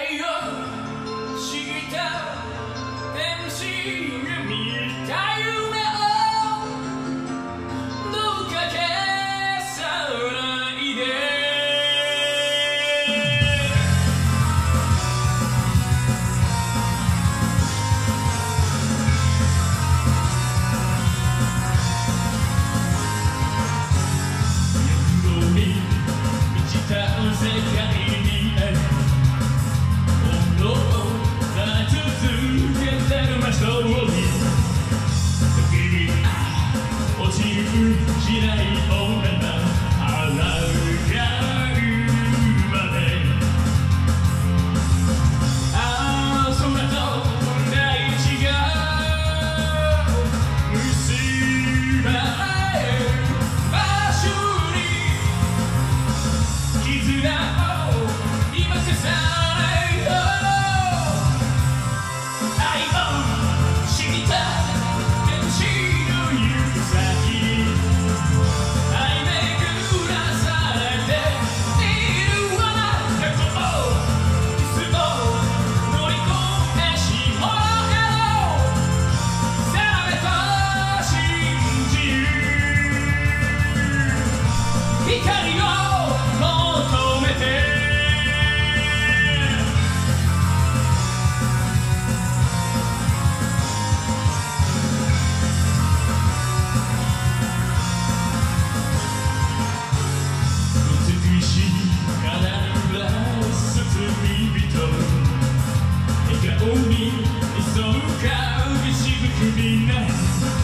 界を知った天使が見た夢をどうか消さないで欲望に満ちた世界にあるストーリー時に落ちるしない女が洗うまで空と大地が結ばれる場所に絆を今消さないと笑顔に急ぐしぶくみんな